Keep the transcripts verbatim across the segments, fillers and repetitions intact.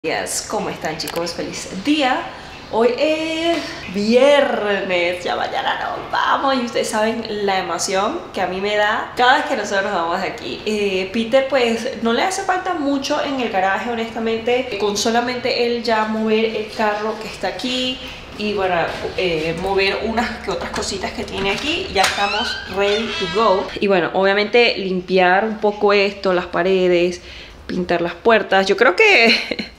Días, ¿cómo están, chicos? Feliz día. Hoy es viernes, ya mañana nos vamos y ustedes saben la emoción que a mí me da cada vez que nosotros nos vamos de aquí. eh, Peter pues no le hace falta mucho en el garaje, honestamente. Con solamente él ya mover el carro que está aquí y bueno, eh, mover unas que otras cositas que tiene aquí, ya estamos ready to go. Y bueno, obviamente limpiar un poco esto, las paredes, pintar las puertas. Yo creo que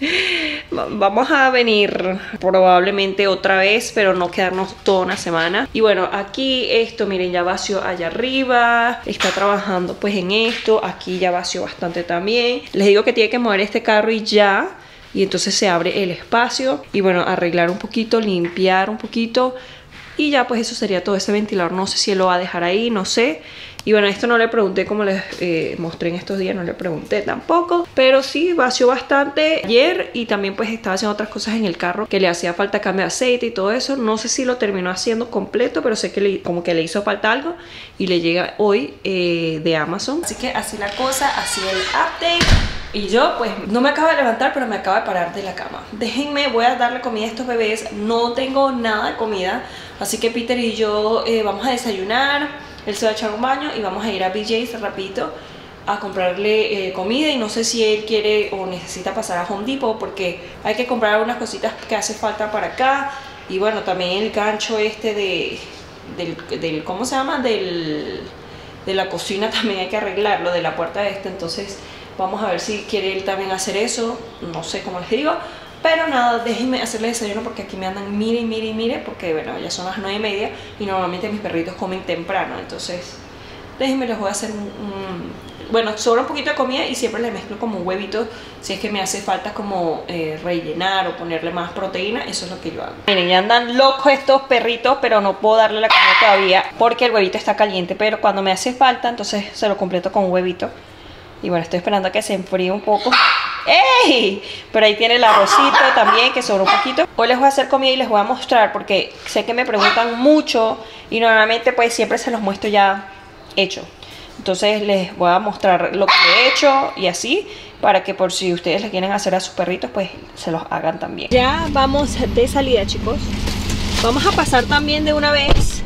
vamos a venir probablemente otra vez, pero no quedarnos toda una semana. Y bueno, aquí esto, miren, ya vació allá arriba, está trabajando pues en esto. Aquí ya vació bastante también. Les digo que tiene que mover este carro y ya, y entonces se abre el espacio. Y bueno, arreglar un poquito, limpiar un poquito, y ya pues eso sería todo. Ese ventilador no sé si él lo va a dejar ahí, no sé. Y bueno, esto no le pregunté, como les eh, mostré en estos días, no le pregunté tampoco. Pero sí, vació bastante ayer y también pues estaba haciendo otras cosas en el carro que le hacía falta cambio de aceite y todo eso. No sé si lo terminó haciendo completo, pero sé que le, como que le hizo falta algo y le llega hoy eh, de Amazon. Así que así la cosa, así el update. Y yo pues no me acabo de levantar, pero me acabo de parar de la cama. Déjenme, voy a darle comida a estos bebés. No tengo nada de comida, así que Peter y yo eh, vamos a desayunar. Él se va a echar un baño y vamos a ir a B J's rapidito a comprarle eh, comida. Y no sé si él quiere o necesita pasar a Home Depot, porque hay que comprar algunas cositas que hace falta para acá. Y bueno, también el gancho este de del, del ¿cómo se llama? Del, de la cocina también hay que arreglarlo, de la puerta esta. Entonces vamos a ver si quiere él también hacer eso. No sé cómo les digo. Pero nada, déjenme hacerle desayuno porque aquí me andan mire y mire y mire. Porque bueno, ya son las nueve y media y normalmente mis perritos comen temprano. Entonces déjenme, les voy a hacer un, un... Bueno, sobra un poquito de comida y siempre le mezclo como un huevito. Si es que me hace falta como eh, rellenar o ponerle más proteína, eso es lo que yo hago. Miren, ya andan locos estos perritos, pero no puedo darle la comida todavía porque el huevito está caliente. Pero cuando me hace falta, entonces se lo completo con un huevito. Y bueno, estoy esperando a que se enfríe un poco. ¡Ey! Pero ahí tiene el arrocito también, que sobra un poquito. Hoy les voy a hacer comida y les voy a mostrar, porque sé que me preguntan mucho y normalmente pues siempre se los muestro ya hecho. Entonces les voy a mostrar lo que he hecho y así, para que por si ustedes le quieren hacer a sus perritos, pues se los hagan también. Ya vamos de salida, chicos. Vamos a pasar también de una vez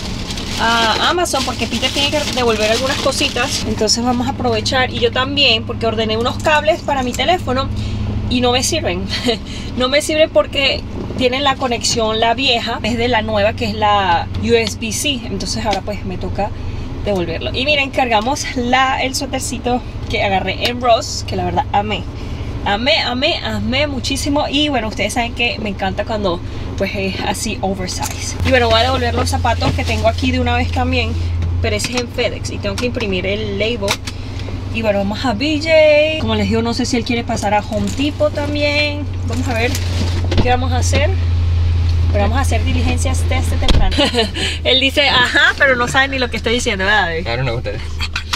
a Amazon porque Peter tiene que devolver algunas cositas. Entonces vamos a aprovechar, y yo también, porque ordené unos cables para mi teléfono y no me sirven. No me sirven porque tienen la conexión, la vieja, es de la nueva, que es la U S B C. Entonces ahora pues me toca devolverlo. Y miren, cargamos la, el suétercito que agarré en Ross, que la verdad amé. Amé, amé, amé muchísimo. Y bueno, ustedes saben que me encanta cuando pues es así oversize. Y bueno, voy a devolver los zapatos que tengo aquí de una vez también, pero ese es en FedEx y tengo que imprimir el label. Y bueno, vamos a B J. Como les digo, no sé si él quiere pasar a Home Depot también. Vamos a ver qué vamos a hacer. Pero vamos a hacer diligencias desde temprano. Él dice, ajá, pero no sabe ni lo que estoy diciendo, ¿verdad? I don't know what that is.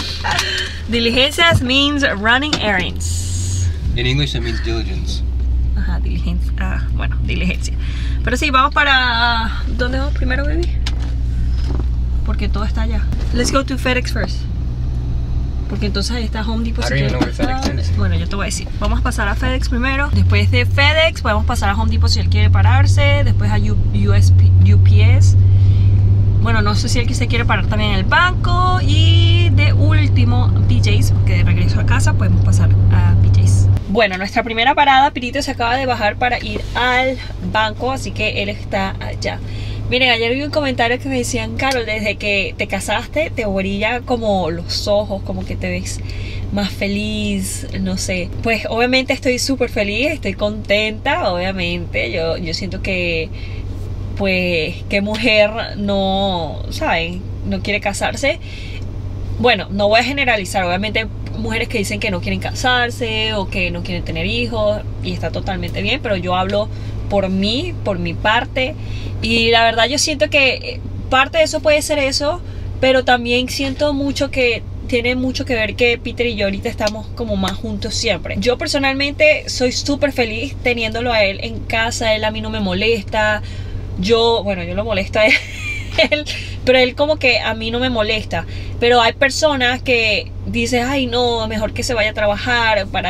Diligencias means running errands. In English that means diligence. Ajá, diligencia. Ah, bueno, diligencia. Pero sí, vamos para... ¿Dónde vamos primero, baby? Porque todo está allá. Let's go to FedEx first. Porque entonces ahí está Home Depot. I don't even know where FedEx is. Bueno, yo te voy a decir. Vamos a pasar a FedEx primero. Después de FedEx podemos pasar a Home Depot si él quiere pararse. Después a U S P, U P S. Bueno, no sé si él se quiere parar también en el banco. Y de último, B J's, porque de regreso a casa podemos pasar a B J's. Bueno, nuestra primera parada, Pirito se acaba de bajar para ir al banco, así que él está allá. Miren, ayer vi un comentario que me decían, Carol, desde que te casaste te brilla como los ojos, como que te ves más feliz, no sé. Pues obviamente estoy súper feliz, estoy contenta, obviamente. Yo, yo siento que, pues, qué mujer no, ¿saben? No quiere casarse. Bueno, no voy a generalizar, obviamente mujeres que dicen que no quieren casarse o que no quieren tener hijos, y está totalmente bien, pero yo hablo por mí, por mi parte, y la verdad yo siento que parte de eso puede ser eso, pero también siento mucho que tiene mucho que ver que Peter y yo ahorita estamos como más juntos siempre. Yo personalmente soy súper feliz teniéndolo a él en casa. Él a mí no me molesta, yo, bueno, yo lo molesto a él él, pero él como que a mí no me molesta. Pero hay personas que dicen, ay no, mejor que se vaya a trabajar para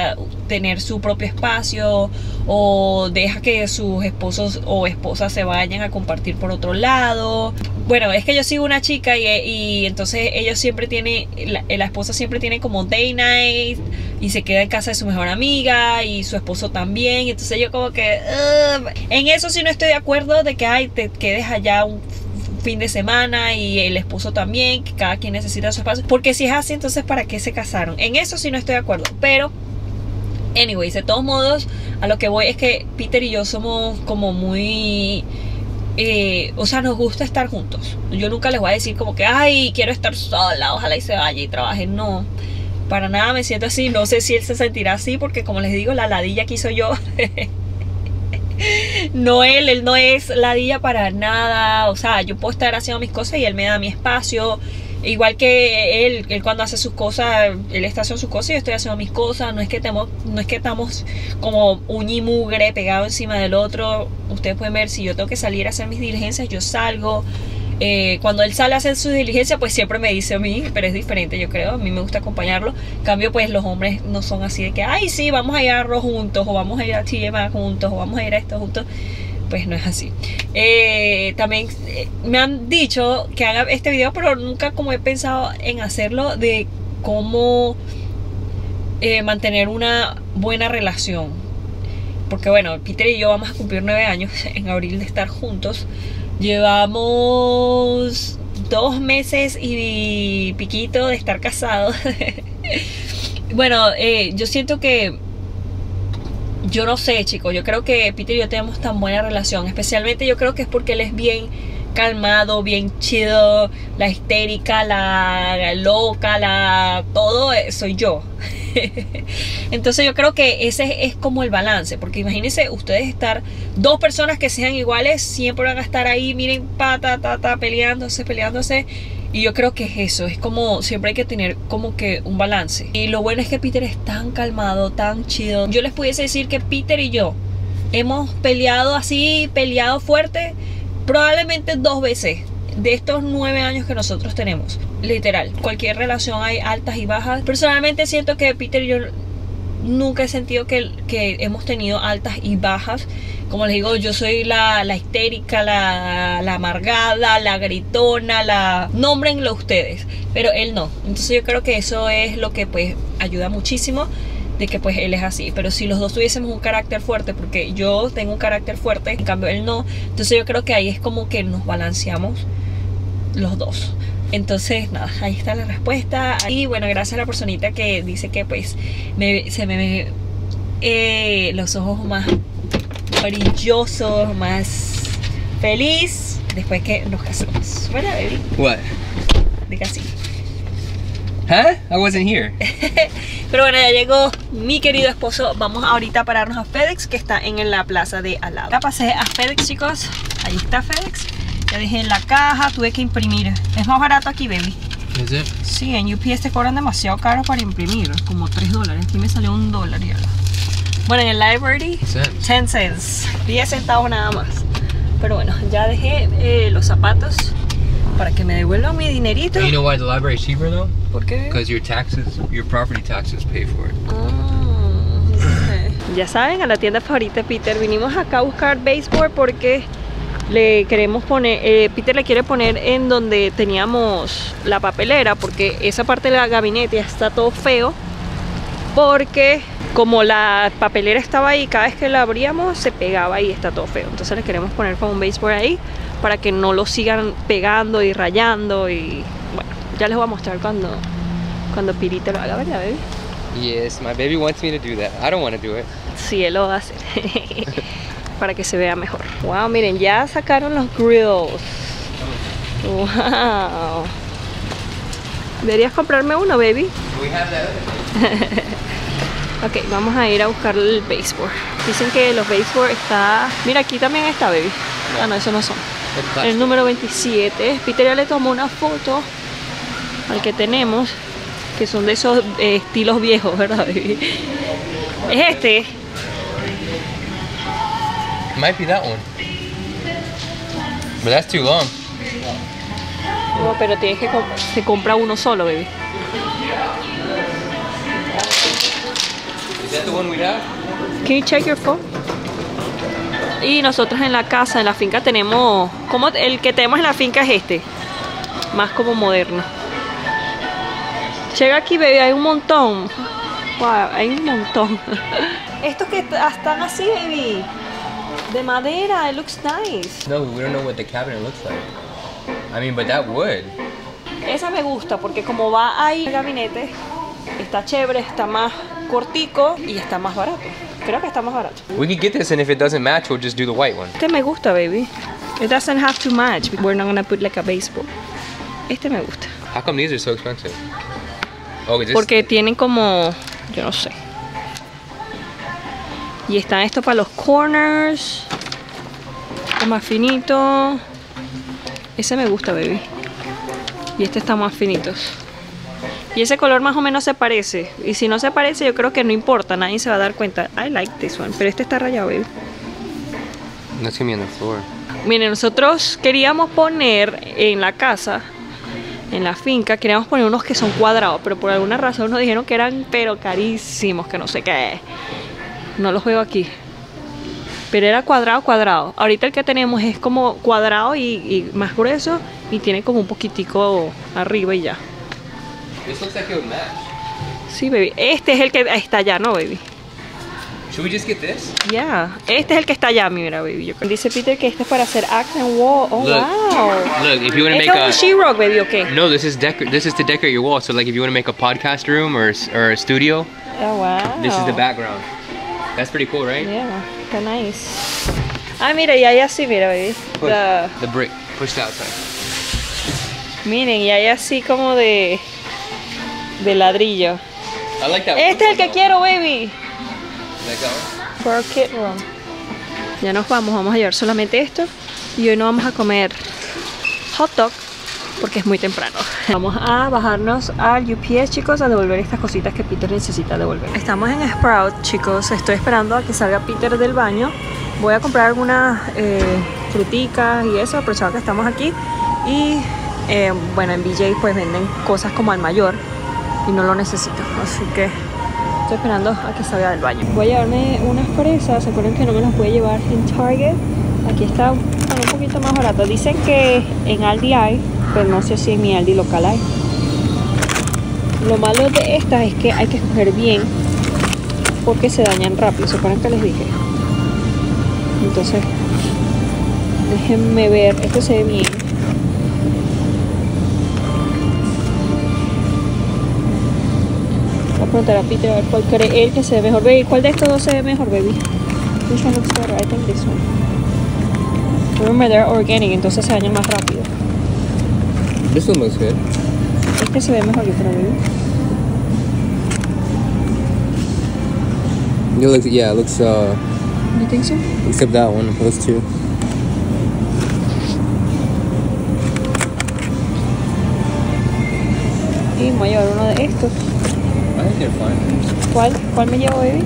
tener su propio espacio, o deja que sus esposos o esposas se vayan a compartir por otro lado. Bueno, es que yo sigo una chica y, y entonces ellos siempre tienen, la, la esposa siempre tiene como day night y se queda en casa de su mejor amiga y su esposo también. Entonces yo como que uh, en eso sí no estoy de acuerdo, de que ay, te quedes allá un fin de semana y el esposo también, que cada quien necesita su espacio, porque si es así, entonces ¿para qué se casaron? En eso sí no estoy de acuerdo. Pero anyways, de todos modos, a lo que voy es que Peter y yo somos como muy eh, o sea, nos gusta estar juntos. Yo nunca les voy a decir como que ay, quiero estar sola, ojalá y se vaya y trabaje. No, para nada me siento así. No sé si él se sentirá así, porque como les digo, la ladilla aquí soy yo. No él, él no es ladilla para nada. O sea, yo puedo estar haciendo mis cosas y él me da mi espacio. Igual que él, él cuando hace sus cosas, él está haciendo sus cosas y yo estoy haciendo mis cosas. No es que estemos, no es que estamos como uña y mugre pegado encima del otro. Ustedes pueden ver, si yo tengo que salir a hacer mis diligencias, yo salgo. Eh, cuando él sale a hacer sus diligencias, pues siempre me dice a mí, pero es diferente, yo creo. A mí me gusta acompañarlo. En cambio, pues los hombres no son así de que, ay, sí, vamos a ir a Arroz juntos, o vamos a ir a T M A juntos, o vamos a ir a esto juntos. Pues no es así. Eh, también eh, me han dicho que haga este video, pero nunca como he pensado en hacerlo, de cómo eh, mantener una buena relación. Porque bueno, Peter y yo vamos a cumplir nueve años en abril de estar juntos. Llevamos dos meses y piquito de estar casados. Bueno, eh, yo siento que, yo no sé, chicos, yo creo que Peter y yo tenemos tan buena relación. Especialmente yo creo que es porque él es bien calmado, bien chido. La histérica, la, la loca, la todo soy yo. Entonces yo creo que ese es como el balance, porque imagínense ustedes estar dos personas que sean iguales, siempre van a estar ahí, miren, pata, ta, ta, peleándose, peleándose. Y yo creo que es eso, es como siempre hay que tener como que un balance. Y lo bueno es que Peter es tan calmado, tan chido. Yo les pudiese decir que Peter y yo hemos peleado así, peleado fuerte, probablemente dos veces de estos nueve años que nosotros tenemos. Literal, cualquier relación hay altas y bajas. Personalmente siento que Peter y yo nunca he sentido que, que hemos tenido altas y bajas. Como les digo, yo soy la, la histérica, la, la amargada, la gritona, la... nómbrenlo ustedes, pero él no. Entonces yo creo que eso es lo que pues ayuda muchísimo, de que pues él es así. Pero si los dos tuviésemos un carácter fuerte, porque yo tengo un carácter fuerte, en cambio él no, entonces yo creo que ahí es como que nos balanceamos los dos. Entonces nada, ahí está la respuesta. Y bueno, gracias a la personita que dice que pues me, se me ven eh, los ojos más brillosos, más feliz después que nos casamos. Bueno, baby, What? diga así. Huh? I wasn't here. Pero bueno, ya llegó mi querido esposo. Vamos ahorita a pararnos a FedEx, que está en la plaza de al lado. Ya pasé a FedEx, chicos. Ahí está FedEx. Ya dejé la caja, tuve que imprimir. Es más barato aquí, baby. Is it? Sí, en U P S te cobran demasiado caro para imprimir, como tres dólares. Aquí me salió un dólar y algo. Bueno, en el library, Cents. ten cents. diez centavos nada más. Pero bueno, ya dejé eh, los zapatos para que me devuelvan mi dinerito. You know why the library is cheaper though? ¿Por qué? Because your taxes, your property taxes pay for it. Ah, okay. Ya saben, a la tienda favorita de Peter. Vinimos acá a buscar baseboard porque le queremos poner, eh, Peter le quiere poner en donde teníamos la papelera, porque esa parte del gabinete ya está todo feo, porque como la papelera estaba ahí, cada vez que la abríamos se pegaba y está todo feo. Entonces le queremos poner como un baseboard ahí para que no lo sigan pegando y rayando. Y bueno, ya les voy a mostrar cuando cuando Pirito lo haga, ¿verdad, baby? Yes, my baby wants me to do that. I don't want to do it. Sí, él lo va a hacer. Para que se vea mejor. Wow, miren, ya sacaron los grills. Wow. Deberías comprarme uno, baby. We have that. Ok, vamos a ir a buscar el baseboard. Dicen que los baseboard está... Mira, aquí también está, baby. Ah, no, esos no son. El número veintisiete. Peter ya le tomó una foto al que tenemos, que son de esos eh, estilos viejos, ¿verdad, baby? Es este. Might be that one. But that's too long. No, pero tienes que comp se compra uno solo, baby. Is that the one we have? Can you check your phone? Y nosotros en la casa, en la finca tenemos, como el que tenemos en la finca es este, más como moderno. Llega aquí, baby, hay un montón. Wow, hay un montón. Estos que están así, baby, de madera, it looks nice. No, we don't know what the cabinet looks like. I mean, but that would. Esa me gusta porque como va ahí el gabinete, está chévere, está más cortico y está más barato. Creo que está más barato. We could get this, and if it doesn't match, we'll just do the white one. Este me gusta, baby. It doesn't have to match. We're not gonna put like a baseball. Este me gusta. How come these are so expensive? Oh, is this? Porque tienen como, yo no sé. Y están estos para los corners. Este más finito. Ese me gusta, baby. Y este está más finitos. Y ese color más o menos se parece. Y si no se parece, yo creo que no importa. Nadie se va a dar cuenta. I like this one. Pero este está rayado, baby. That's gonna be on the floor. Miren, nosotros queríamos poner en la casa, en la finca, queríamos poner unos que son cuadrados. Pero por alguna razón nos dijeron que eran pero carísimos, que no sé qué. No los veo aquí. Pero era cuadrado, cuadrado. Ahorita el que tenemos es como cuadrado y, y más grueso. Y tiene como un poquitico arriba y ya. This looks like it would match. Sí, baby. Este es el que está allá, ¿no, baby? Should we just get this? Yeah. Este es el que está allá, mira, baby. Yo, dice Peter que este es para hacer accent wall. Oh, Look. wow. Look, if you want to Este make es un a. she-rock, baby, okay. No, this is decor. This is to decorate your wall. So, like, if you want to make a podcast room or or a studio, Oh, wow. this is the background. That's pretty cool, right? Yeah, está nice. Ah, mira, y hay así, mira, baby. Push The- the brick. Push the outside. miren, y hay así como de de ladrillo. I like that. Este es el que wood quiero, baby. one, though. Like that one? For our kid room. Ya nos vamos, vamos a llevar solamente esto. Y hoy no vamos a comer hot dog porque es muy temprano. Vamos a bajarnos al U P S, chicos, a devolver estas cositas que Peter necesita devolver. Estamos en Sprout, chicos. Estoy esperando a que salga Peter del baño. Voy a comprar algunas eh, fruticas y eso, aprovechando que estamos aquí. Y eh, bueno, en B J pues venden cosas como al mayor y no lo necesito, así que estoy esperando a que salga del baño. Voy a llevarme unas fresas. ¿Se acuerdan que no me las voy a llevar en Target? Aquí está un poquito más barato. Dicen que en Aldi hay, pero no sé si en mi Aldi local hay. Lo malo de estas es que hay que escoger bien porque se dañan rápido. ¿Se acuerdan que les dije? Entonces, déjenme ver. Esto se ve bien. Voy a preguntar a Peter a ver cuál cree él que se ve mejor. Baby, ¿cuál de estos dos se ve mejor, baby? Which one looks better? I think this one. Remember, they're organic, entonces se dañan más rápido. This one looks good. Este se ve mejor, yo creo, baby. It looks, yeah, it looks, uh, You think so? except that one, those two. Y me voy a llevar uno de estos. I think they're fine. ¿Cuál? ¿Cuál me llevo, baby?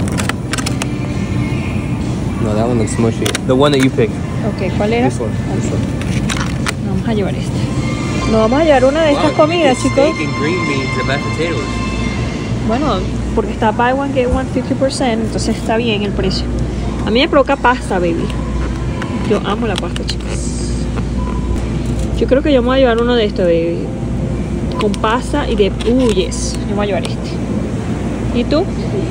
No, that one looks mushy. The one that you picked. Ok, ¿cuál era? This one. This one. Vamos a llevar este. Nos vamos a llevar una de estas Wow, comidas, it's chicos. steak and green beans and mashed potatoes. Bueno, porque está buy one get one fifty percent, entonces está bien el precio. A mí me provoca pasta, baby. Yo amo la pasta, chicos. Yo creo que yo me voy a llevar uno de estos, baby. Con pasta y de... Uh, yes. Yo me voy a llevar este. ¿Y tú?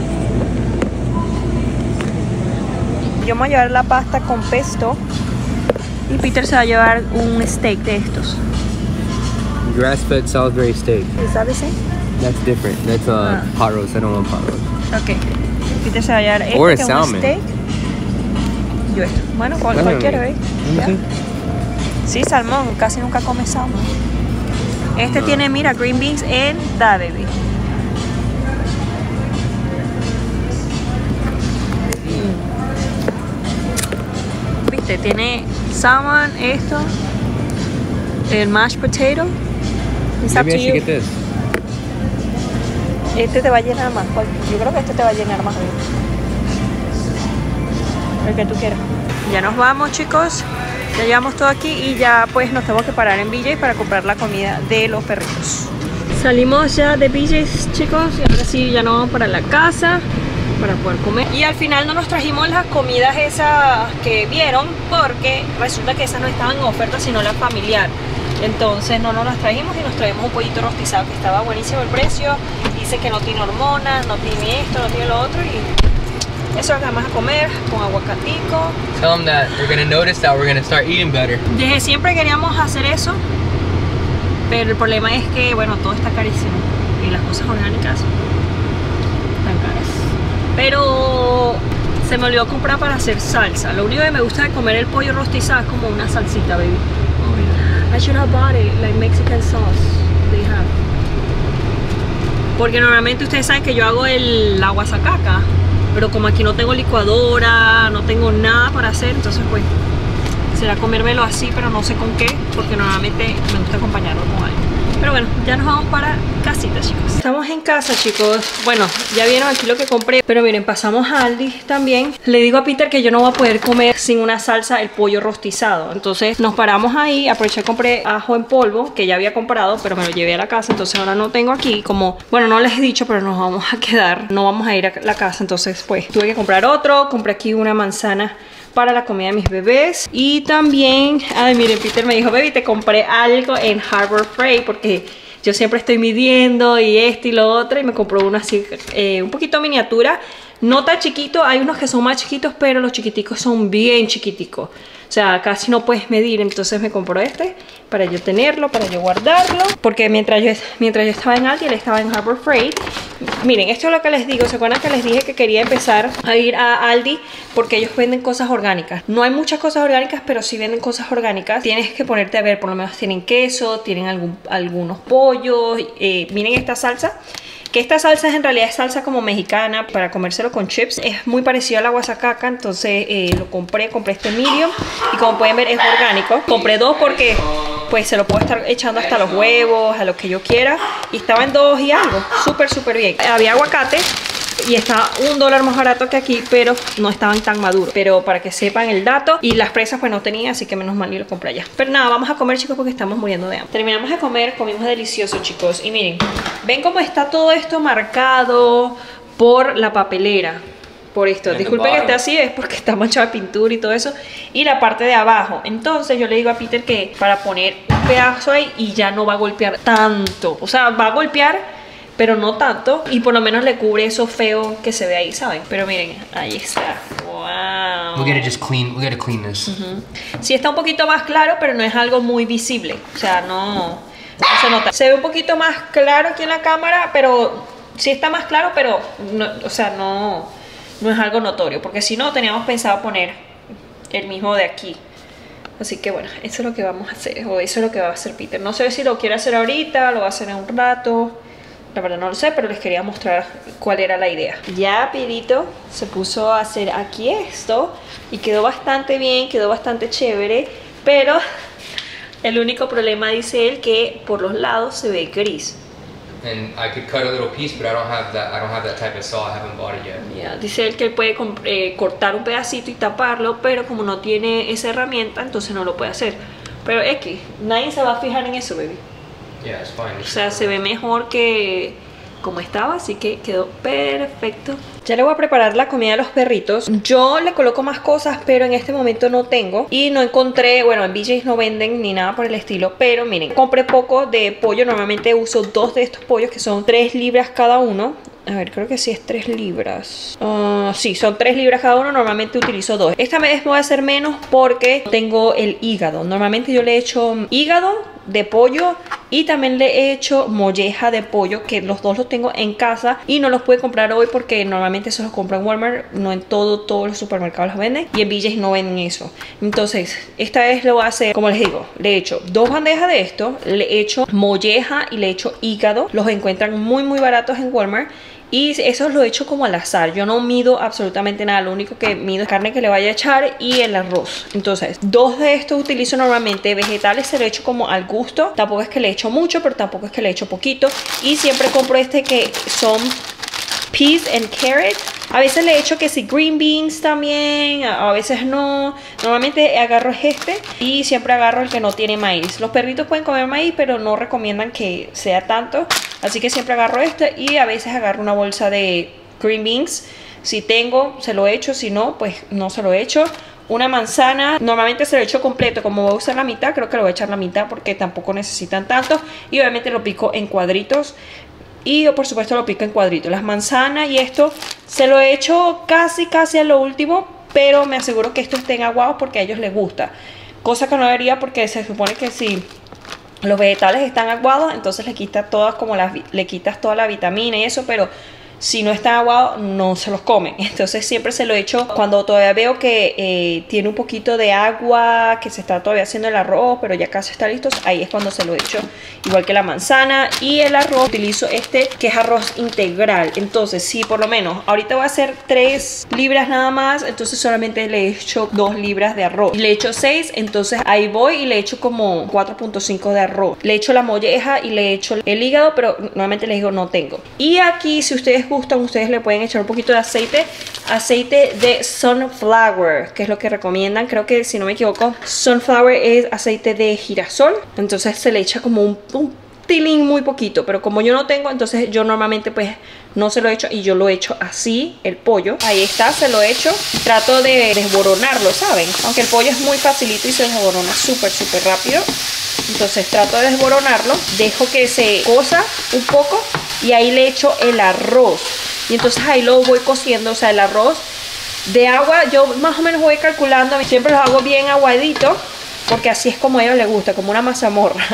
Yo me voy a llevar la pasta con pesto. Y Peter se va a llevar un steak de estos. Grass-fed Salisbury steak. ¿Is that the same? That's different. That's uh, Ah. pot roast. I don't want pot roast. Ok. Peter se va a llevar este, Or a que es un salmon. steak. Yo esto. Bueno, cual, Déjame cualquiera, ver. ¿eh? ¿Ya? Sí, salmón. Casi nunca come salmón. Este No. tiene, mira, green beans and da, baby. Viste, tiene salmon, esto, el mashed potato. It's up Maybe to I should you. get this. Este te va a llenar más. ¿Cuál? Yo creo que este te va a llenar más. Baby. El que tú quieras. Ya nos vamos, chicos. Ya llevamos todo aquí y ya pues nos tenemos que parar en B J para comprar la comida de los perritos. Salimos ya de B J's, chicos, y ahora sí ya nos vamos para la casa. para poder comer. Y al final no nos trajimos las comidas esas que vieron, porque resulta que esas no estaban en oferta, sino la familiar. Entonces no nos las trajimos y nos traemos un pollito rostizado que estaba buenísimo el precio. Dice que no tiene hormonas, no tiene esto, no tiene lo otro, y eso es lo que vamos a comer con aguacatico. Tell them that they're gonna notice that we're gonna start eating better. Desde siempre queríamos hacer eso, pero el problema es que, bueno, todo está carísimo y las cosas orgánicas están caras. Pero se me olvidó comprar para hacer salsa. Lo único que me gusta de comer el pollo rostizado es como una salsita, baby. I should have bought it, like Mexican sauce they have. Porque normalmente ustedes saben que yo hago el la guasacaca, pero como aquí no tengo licuadora, no tengo nada para hacer, entonces pues será comérmelo así, pero no sé con qué, porque normalmente me gusta acompañarlo con algo. Pero bueno, ya nos vamos para casita, chicos. Estamos en casa, chicos. Bueno, ya vieron aquí lo que compré, pero miren, pasamos a Aldi también. Le digo a Peter que yo no voy a poder comer sin una salsa el pollo rostizado. Entonces nos paramos ahí, aproveché, compré ajo en polvo, que ya había comprado, pero me lo llevé a la casa, entonces ahora no tengo aquí. Como, bueno, no les he dicho, pero nos vamos a quedar, no vamos a ir a la casa, entonces pues tuve que comprar otro. Compré aquí una manzana para la comida de mis bebés. Y también, ay, miren, Peter me dijo, baby, te compré algo en Harbor Freight, porque yo siempre estoy midiendo y esto y lo otro, y me compró uno así, eh, un poquito miniatura, no tan chiquito. Hay unos que son más chiquitos, pero los chiquiticos son bien chiquiticos, o sea, casi no puedes medir. Entonces me compró este para yo tenerlo, para yo guardarlo, porque mientras yo, mientras yo estaba en Aldi, él estaba en Harbor Freight. Miren, esto es lo que les digo. ¿Se acuerdan que les dije que quería empezar a ir a Aldi? Porque ellos venden cosas orgánicas. No hay muchas cosas orgánicas, pero sí venden cosas orgánicas. Tienes que ponerte a ver, por lo menos tienen queso, tienen algún, algunos pollos. Eh, miren esta salsa, que esta salsa es en realidad es salsa como mexicana para comérselo con chips. Es muy parecido a la guasacaca, entonces eh, lo compré, compré este medium, y como pueden ver es orgánico. Compré dos porque pues se lo puedo estar echando hasta los huevos, a lo que yo quiera, y estaba en dos y algo, súper súper bien. Había aguacate y estaba un dólar más barato que aquí, pero no estaban tan maduros. Pero para que sepan el dato. Y las fresas pues no tenía, así que menos mal y lo compré allá. Pero nada, vamos a comer, chicos, porque estamos muriendo de hambre. Terminamos de comer, comimos delicioso, chicos. Y miren, ven cómo está todo esto marcado por la papelera. Por esto, disculpen que esté así, es porque está manchada de pintura y todo eso. Y la parte de abajo. Entonces yo le digo a Peter que para poner un pedazo ahí y ya no va a golpear tanto. O sea, va a golpear, pero no tanto, y por lo menos le cubre eso feo que se ve ahí, ¿saben? Pero miren, ahí está. Wow. We gotta just clean, we gotta clean this. Uh-huh. Sí está un poquito más claro, pero no es algo muy visible. O sea, no, no se nota. Se ve un poquito más claro aquí en la cámara, pero sí está más claro, pero no, o sea, no, no es algo notorio, porque si no teníamos pensado poner el mismo de aquí. Así que bueno, eso es lo que vamos a hacer, o eso es lo que va a hacer Peter. No sé si lo quiere hacer ahorita, lo va a hacer en un rato. La verdad no lo sé, pero les quería mostrar cuál era la idea. Ya Pirito se puso a hacer aquí esto y quedó bastante bien, quedó bastante chévere. Pero el único problema, dice él, que por los lados se ve gris. And I could cut a little piece, but I don't have that. I don't have that type of saw. I haven't bought it yet. Yeah, dice él que él puede eh, cortar un pedacito y taparlo, pero como no tiene esa herramienta, entonces no lo puede hacer. Pero X, nadie se va a fijar en eso, baby. Yeah, it's fine. O sea, se ve mejor que como estaba, así que quedó perfecto. Ya le voy a preparar la comida a los perritos. Yo le coloco más cosas, pero en este momento no tengo. Y no encontré, bueno, en B J's no venden ni nada por el estilo. Pero miren, compré poco de pollo. Normalmente uso dos de estos pollos que son tres libras cada uno. A ver, creo que sí es tres libras. Uh, sí, son tres libras cada uno. Normalmente utilizo dos. Esta vez voy a hacer menos porque tengo el hígado. Normalmente yo le echo hígado de pollo y también le he hecho molleja de pollo, que los dos los tengo en casa y no los pude comprar hoy porque normalmente se los compro en Walmart. No en todo, todos los supermercados los venden, y en B J's no venden eso. Entonces, esta vez lo voy a hacer, como les digo, le he hecho dos bandejas de esto, le he hecho molleja y le he hecho hígado. Los encuentran muy muy baratos en Walmart. Y eso lo he hecho como al azar. Yo no mido absolutamente nada. Lo único que mido es carne que le vaya a echar y el arroz. Entonces, dos de estos utilizo normalmente. Vegetales se lo he hecho como al gusto. Tampoco es que le echo mucho, pero tampoco es que le echo poquito. Y siempre compro este que son peas and carrot. A veces le echo que sí green beans también, a veces no. Normalmente agarro este y siempre agarro el que no tiene maíz. Los perritos pueden comer maíz, pero no recomiendan que sea tanto. Así que siempre agarro este y a veces agarro una bolsa de green beans Si tengo, se lo echo, si no, pues no se lo echo. Una manzana, normalmente se lo echo completo, como voy a usar la mitad, creo que lo voy a echar la mitad porque tampoco necesitan tanto. Y obviamente lo pico en cuadritos. Y yo por supuesto lo pico en cuadritos. Las manzanas y esto se lo he hecho casi casi a lo último, pero me aseguro que esto estén aguados porque a ellos les gusta. Cosa que no debería porque se supone que si los vegetales están aguados, entonces le quitas todas como las, le quitas toda la vitamina y eso, pero si no están aguados no se los comen. Entonces siempre se lo echo cuando todavía veo que eh, tiene un poquito de agua, que se está todavía haciendo el arroz, pero ya casi está listo. Ahí es cuando se lo echo, igual que la manzana. Y el arroz, utilizo este que es arroz integral. Entonces si por lo menos ahorita voy a hacer tres libras nada más, entonces solamente le echo dos libras de arroz. Le echo seis, entonces ahí voy y le echo como cuatro punto cinco de arroz. Le echo la molleja y le echo el hígado, pero nuevamente les digo no tengo. Y aquí si ustedes gustan, ustedes le pueden echar un poquito de aceite, aceite de sunflower, que es lo que recomiendan. Creo que si no me equivoco, sunflower es aceite de girasol. Entonces se le echa como un, un tilín muy poquito, pero como yo no tengo, entonces yo normalmente pues no se lo echo y yo lo echo así, el pollo. Ahí está, se lo echo. Trato de desboronarlo, ¿saben? Aunque el pollo es muy facilito y se desborona súper, súper rápido. Entonces trato de desboronarlo, dejo que se cosa un poco y ahí le echo el arroz. Y entonces ahí lo voy cociendo, o sea, el arroz de agua, yo más o menos voy calculando, siempre los hago bien aguaditos, porque así es como a ellos les gusta, como una mazamorra.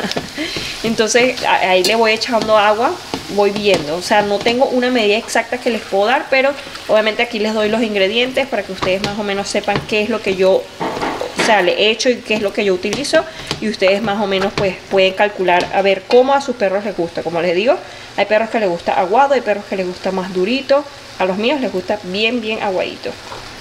Entonces ahí le voy echando agua, voy viendo, o sea, no tengo una medida exacta que les puedo dar, pero obviamente aquí les doy los ingredientes para que ustedes más o menos sepan qué es lo que yo, o sea, le echo y qué es lo que yo utilizo, y ustedes más o menos pues pueden calcular a ver cómo a sus perros les gusta. Como les digo, hay perros que les gusta aguado, hay perros que les gusta más durito, a los míos les gusta bien bien aguadito.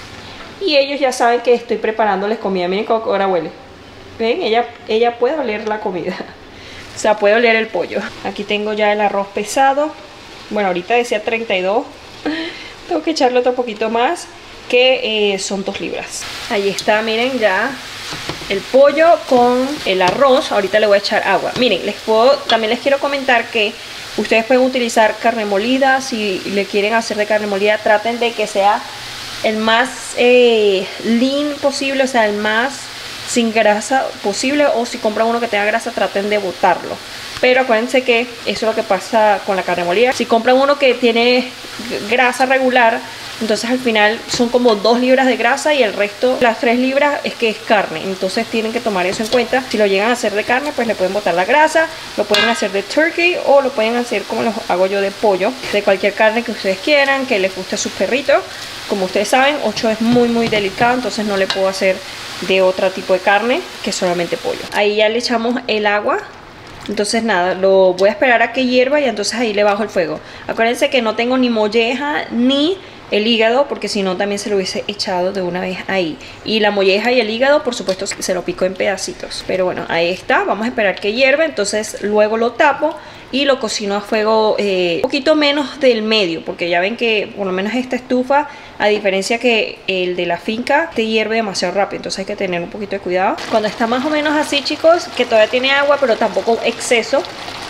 Y ellos ya saben que estoy preparándoles comida. Miren cómo ahora huele. ¿Ven? Ella, ella puede oler la comida. O sea, puede oler el pollo. Aquí tengo ya el arroz pesado. Bueno, ahorita decía treinta y dos. Tengo que echarle otro poquito más, que eh, son dos libras. Ahí está, miren ya el pollo con el arroz. Ahorita le voy a echar agua. Miren, les puedo, también les quiero comentar que ustedes pueden utilizar carne molida. Si le quieren hacer de carne molida, traten de que sea el más eh, lean posible, o sea, el más sin grasa posible, o si compran uno que tenga grasa, traten de botarlo. Pero acuérdense que eso es lo que pasa con la carne molida. Si compran uno que tiene grasa regular, entonces al final son como dos libras de grasa y el resto, las tres libras, es que es carne. Entonces tienen que tomar eso en cuenta. Si lo llegan a hacer de carne, pues le pueden botar la grasa. Lo pueden hacer de turkey o lo pueden hacer como lo hago yo, de pollo. De cualquier carne que ustedes quieran, que les guste a sus perritos. Como ustedes saben, ocho es muy muy delicado, entonces no le puedo hacer de otro tipo de carne que solamente pollo. Ahí ya le echamos el agua. Entonces nada, lo voy a esperar a que hierva y entonces ahí le bajo el fuego. Acuérdense que no tengo ni molleja ni el hígado, porque si no también se lo hubiese echado de una vez ahí. Y la molleja y el hígado por supuesto se lo pico en pedacitos. Pero bueno, ahí está, vamos a esperar que hierva. Entonces luego lo tapo y lo cocino a fuego eh, un poquito menos del medio, porque ya ven que por lo menos esta estufa, a diferencia que el de la finca, te hierve demasiado rápido, entonces hay que tener un poquito de cuidado. Cuando está más o menos así, chicos, que todavía tiene agua pero tampoco exceso,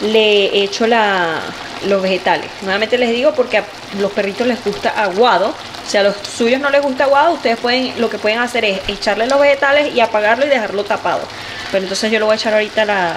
le echo la, los vegetales. Nuevamente les digo porque a los perritos les gusta aguado. Si a los suyos no les gusta aguado, ustedes pueden, lo que pueden hacer es echarle los vegetales y apagarlo y dejarlo tapado. Pero entonces yo lo voy a echar ahorita la...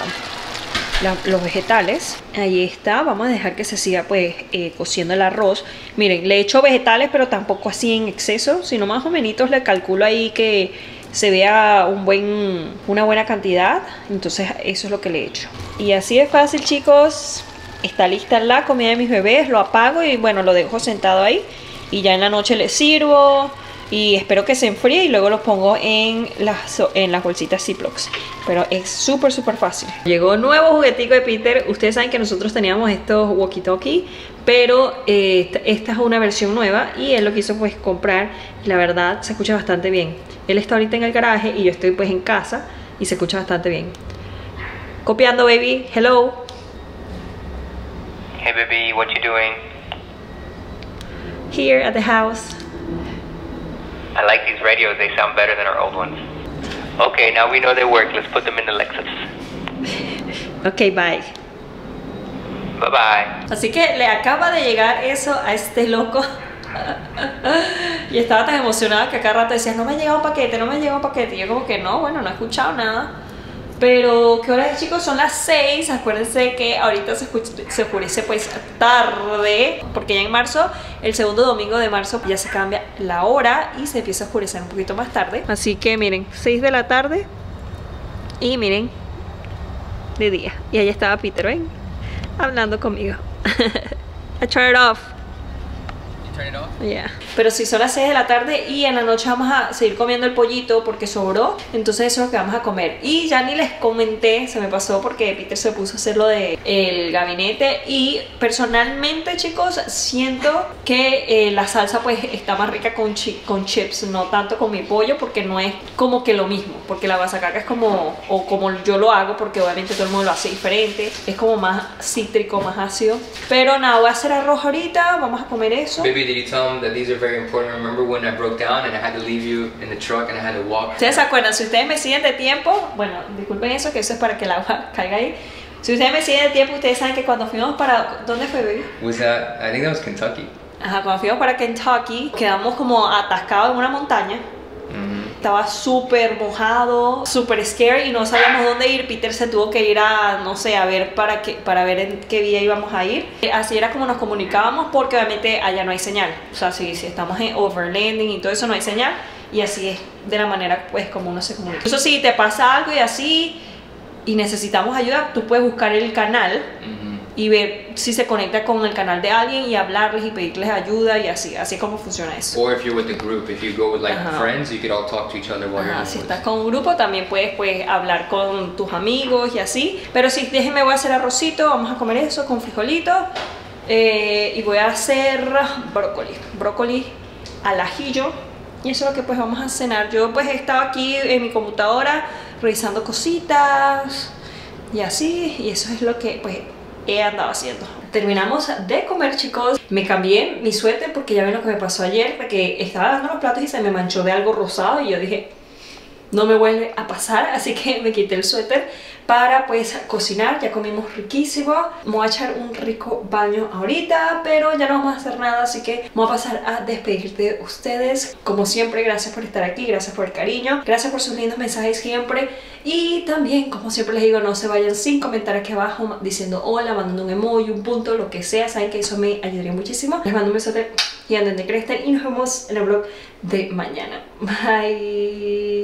La, los vegetales. Ahí está, vamos a dejar que se siga pues eh, cociendo el arroz. Miren, le echo vegetales pero tampoco así en exceso, sino más o menos le calculo ahí que se vea un buen, una buena cantidad. Entonces eso es lo que le echo. Y así de fácil, chicos. Está lista la comida de mis bebés. Lo apago y bueno, lo dejo sentado ahí. Y ya en la noche les sirvo. Y espero que se enfríe y luego los pongo en las, en las bolsitas Ziplocs. Pero es súper súper fácil. Llegó un nuevo juguetico de Peter. Ustedes saben que nosotros teníamos estos walkie-talkie, pero eh, esta, esta es una versión nueva y él lo quiso pues comprar. Y la verdad se escucha bastante bien. Él está ahorita en el garaje y yo estoy pues en casa y se escucha bastante bien. Copiando, baby. Hello. Hey baby, what you doing? Here at the house. I like these radios, they sound better than our old ones. Okay, now we know they work, let's put them in the Lexus. Ok, bye. Bye bye. Así que le acaba de llegar eso a este loco. Y estaba tan emocionada que cada rato decía, no me ha llegado un paquete, no me ha llegado un paquete. Y yo como que no, bueno, no he escuchado nada. Pero, ¿qué hora es, chicos? Son las seis. Acuérdense que ahorita se, se oscurece pues tarde, porque ya en marzo, el segundo domingo de marzo, ya se cambia la hora y se empieza a oscurecer un poquito más tarde. Así que miren, seis de la tarde y miren, de día. Y ahí estaba Peter, ¿ven? Hablando conmigo. I turn it off. Turn it off? Yeah. Pero si son las seis de la tarde y en la noche vamos a seguir comiendo el pollito porque sobró, entonces eso es lo que vamos a comer. Y ya ni les comenté, se me pasó porque Peter se puso a hacer lo de el gabinete y personalmente, chicos, siento que eh, la salsa pues está más rica con, chi con chips, no tanto con mi pollo, porque no es como que lo mismo, porque la guasacaca es como, o como yo lo hago, porque obviamente todo el mundo lo hace diferente, es como más cítrico, más ácido. Pero nada, voy a hacer arroz ahorita, vamos a comer eso. Baby, did you tell them that these are very important? Remember when I broke down and I had to leave you in the truck and I had to walk? ¿Ustedes se acuerdan? Si ustedes me siguen de tiempo, bueno, disculpen eso, que eso es para que el agua caiga ahí. Si ustedes me siguen de tiempo, ustedes saben que cuando fuimos para... ¿Dónde fue, baby? Was that, I think that was Kentucky. Ajá, cuando fuimos para Kentucky, quedamos como atascados en una montaña. Mm-hmm. Estaba súper mojado, súper scary y no sabíamos dónde ir. Peter se tuvo que ir a, no sé, a ver para, qué, para ver en qué día íbamos a ir. Así era como nos comunicábamos, porque obviamente allá no hay señal. O sea, si, si estamos en overlanding y todo eso, no hay señal. Y así es de la manera pues como uno se comunica. Eso sí, te pasa algo y así y necesitamos ayuda, tú puedes buscar el canal. Mm-hmm. Y ver si se conecta con el canal de alguien y hablarles y pedirles ayuda y así, así es como funciona eso. Or if you're with the group, if you go with like Ajá. friends, you could all talk to each other while you're in Ajá, the si woods. estás con un grupo también puedes pues hablar con tus amigos y así. Pero sí, déjenme, voy a hacer arrocito, vamos a comer eso con frijolitos. Eh, y voy a hacer brócoli, brócoli al ajillo. Y eso es lo que pues vamos a cenar. Yo pues he estado aquí en mi computadora revisando cositas y así. Y eso es lo que pues he andado haciendo. Terminamos de comer, chicos. Me cambié mi suéter porque ya ven lo que me pasó ayer, porque estaba lavando los platos y se me manchó de algo rosado y yo dije, no me vuelve a pasar, así que me quité el suéter para pues cocinar. Ya comimos riquísimo. Me voy a echar un rico baño ahorita, pero ya no vamos a hacer nada, así que voy a pasar a despedir de ustedes. Como siempre, gracias por estar aquí, gracias por el cariño, gracias por sus lindos mensajes siempre. Y también, como siempre les digo, no se vayan sin comentar aquí abajo diciendo hola, mandando un emoji, un punto, lo que sea. Saben que eso me ayudaría muchísimo. Les mando un besote y anden de cresta y nos vemos en el vlog de mañana. Bye.